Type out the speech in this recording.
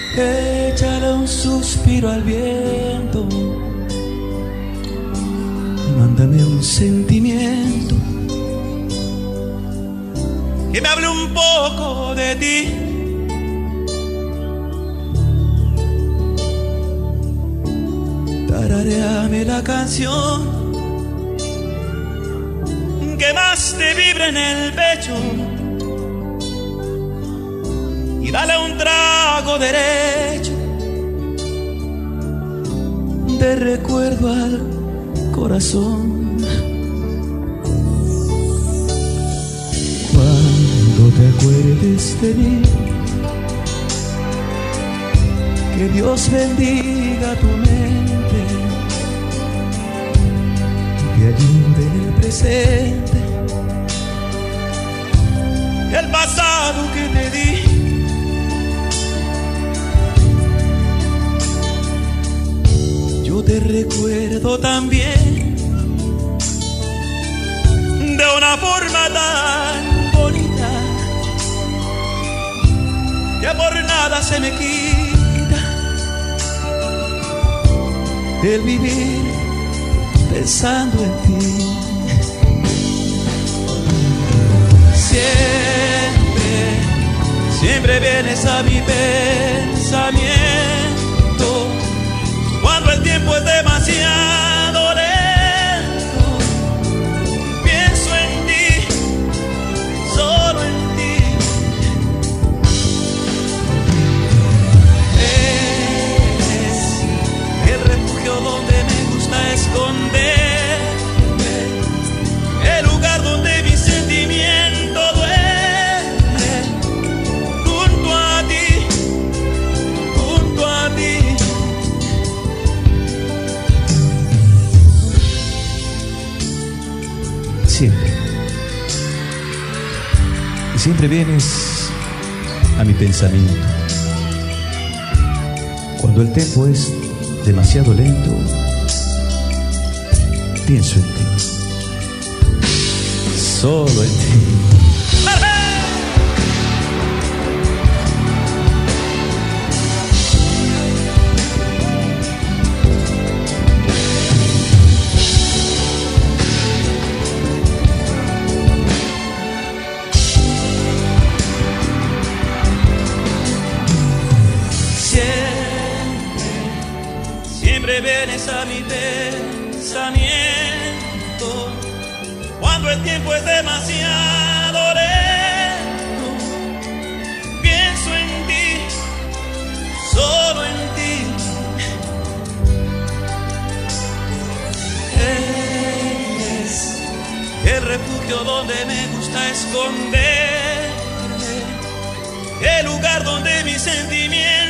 Échale un suspiro al viento y mándame un sentimiento que me hable un poco de ti. Tararéame la canción que más te vibra en el pecho y dale un trago derecho de recuerdo al corazón. Cuando te acuerdes de mí, que Dios bendiga tu mente, te ayude en el presente, el pasado que te di. Yo te recuerdo también de una forma tan bonita que por nada se me quita el vivir pensando en ti. Siempre vienes a mi pensamiento cuando el tiempo es demasiado lento. Pienso en ti, solo en ti. Eres el refugio donde me gusta esconderme, el lugar donde mi sentimiento duerme, junto a ti, junto a ti. Siempre. Y siempre vienes a mi pensamiento cuando el tiempo es demasiado lento. Pienso en ti, solo en ti. Siempre vienes a mi pensamiento cuando el tiempo es demasiado lento. Pienso en ti, solo en ti. Eres el refugio donde me gusta esconderme, el lugar donde mis sentimientos